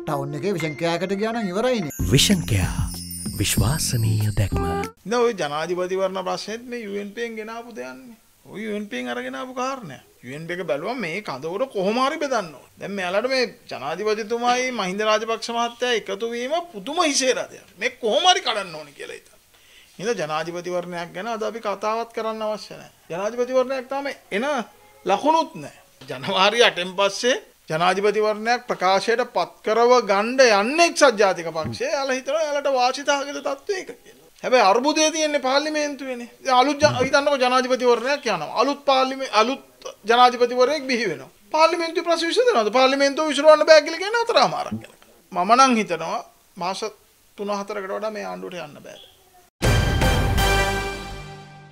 Town එකේ vision කෑකට ගියා නම් ඉවරයිනේ. විෂන් කෑ විශ්වාසනීය දැක්ම. නෝ ඔය ජනාධිපතිවරණ ප්‍රශ්නෙත් මේ UNP එකෙන් ගෙනාපු දෙයක්නේ. ඔය UNP එකෙන් අරගෙන ආපු කාරණයක්. UNP එක බැලුවම මේ කඳවුර කොහොම හරි බෙදන්න ඕනේ. දැන් මෙයාලට මේ ජනාධිපතිතුමායි මහින්ද රාජපක්ෂ මහත්තයා එකතු වීම පුදුම හිසේරදයක්. මේ කොහොම හරි කඩන්න ඕනේ කියලා හිතනවා. ඉතින් ජනාධිපතිවරණයක් ගැන අද අපි කතාවත් කරන්න අවශ්‍ය නැහැ. ජනාධිපතිවරණයක් තාම එන ලකුණුත් නැහැ. ජනවාරි 8න් පස්සේ ජනාධිපතිවරණයක් ප්‍රකාශයට පත් කරව ගන්න යන්නේ එක්සත් ජාතික පක්ෂය. එයාලා හිතනවා එයාලට වාසිතාවකද තත්ත්වයක කියලා. හැබැයි අර්බුදය තියෙන්නේ පාර්ලිමේන්තුවේනේ. අලුත් හිතන්නකෝ ජනාධිපතිවරණයක් යනවා. අලුත් ජනාධිපතිවරයෙක් බිහි වෙනවා. පාර්ලිමේන්තුවේ ප්‍රශ්න විසඳනවද? පාර්ලිමේන්තුව විසඳවන්න බෑ කියලා කියන අතරමාරක් කියලා. මම නම් හිතනවා මාස 3-4කට වඩා මේ ආණ්ඩුවට යන්න බෑ.